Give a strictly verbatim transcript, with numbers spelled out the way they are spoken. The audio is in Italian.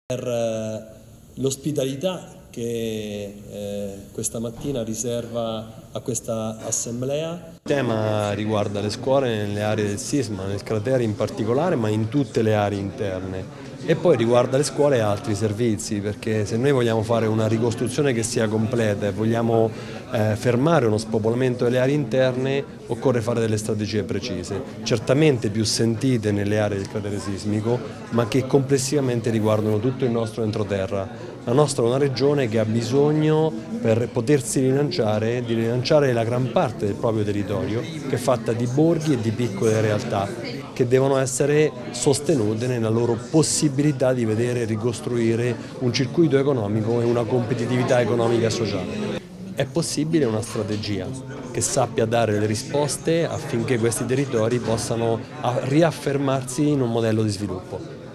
Per l'ospitalità che eh, questa mattina riserva a questa assemblea. Il tema riguarda le scuole nelle aree del sisma, nel cratere in particolare, ma in tutte le aree interne. E poi riguarda le scuole e altri servizi, perché se noi vogliamo fare una ricostruzione che sia completa e vogliamo eh, fermare uno spopolamento delle aree interne, occorre fare delle strategie precise, certamente più sentite nelle aree del cratere sismico, ma che complessivamente riguardano tutto il nostro entroterra. La nostra è una regione che ha bisogno, per potersi rilanciare, di rilanciare la gran parte del proprio territorio, che è fatta di borghi e di piccole realtà, che devono essere sostenute nella loro possibilità di vedere ricostruire un circuito economico e una competitività economica e sociale. È possibile una strategia che sappia dare le risposte affinché questi territori possano riaffermarsi in un modello di sviluppo.